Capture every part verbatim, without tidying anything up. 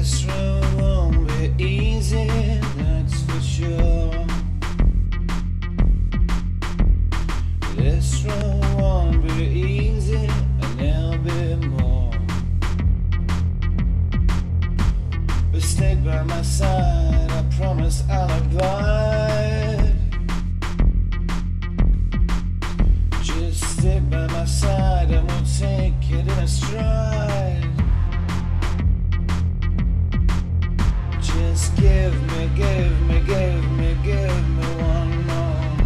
This road won't be easy, that's for sure. This road won't be easy, and there'll be more. But stay by my side, I promise I'll abide. Just stay by my side and we'll take it in a stride. Just give me, give me, give me, give me one more.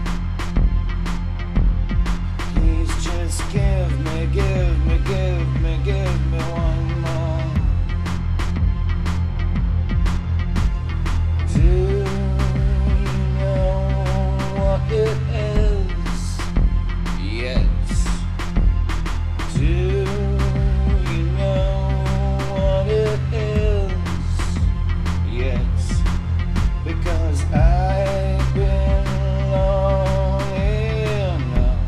Please just give me, give me, give me, give me one more. Do you know what it is yet? Do you know what it is? Yes, because I've been long enough,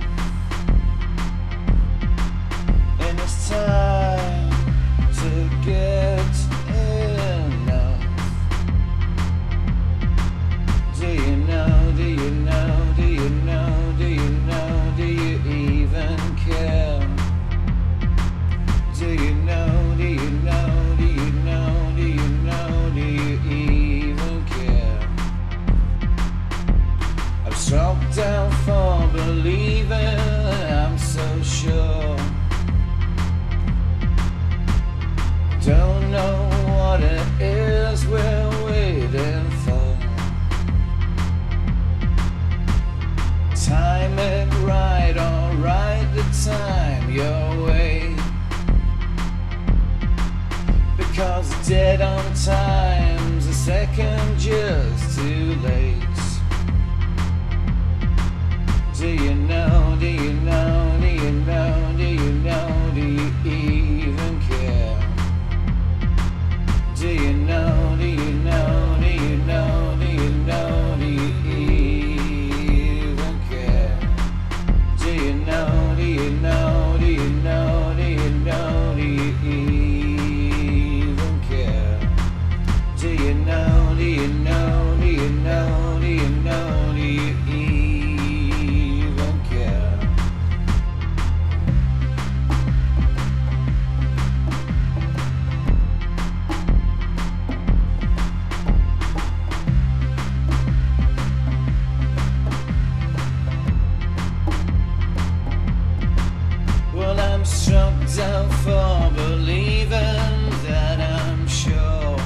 and it's time to get enough. Do you know, do you know, do you know, do you know, do you even care? Do you know, do you know, do you know, do you know, do you even care? I've struck down for believing, I'm so sure. Don't know what it is we're waiting for. Time it right, alright, the time your way. Because dead on time's a second just too late. Do you know, do you know, do you know, do you know, do you even care? Do you know, do you know, do you know, do you know, do you even care? Do you know, do you know, do you know, do you know, do you even care? Do you know, do you know, do you know, do you know, do you even care? Well, I'm struck down for believing that I'm sure.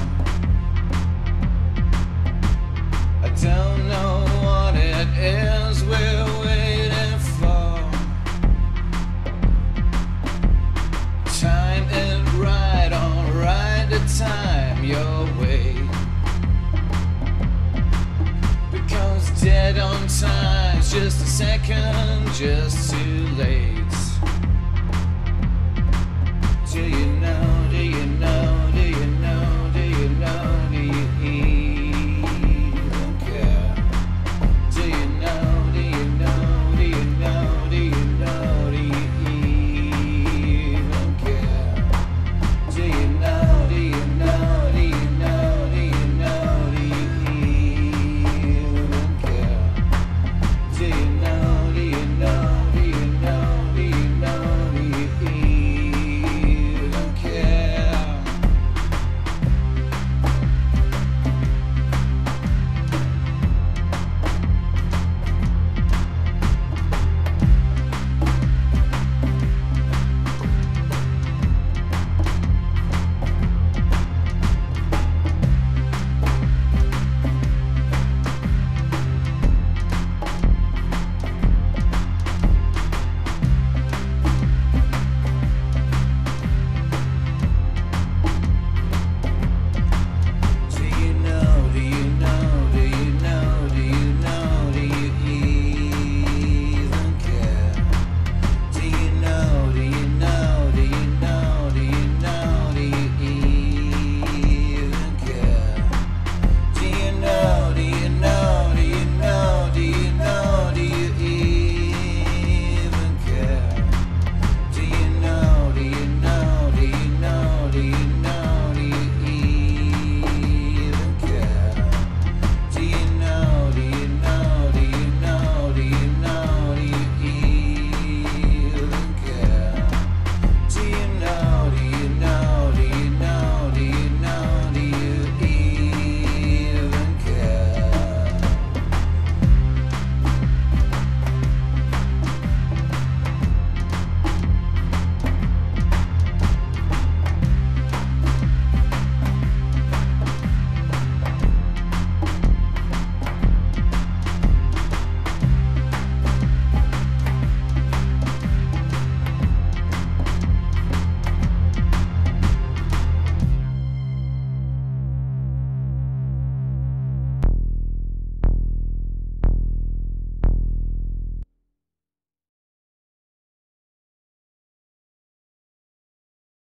I don't know what it is we're waiting for. Time it right, alright, the time your way. Because dead on time's just a second, just too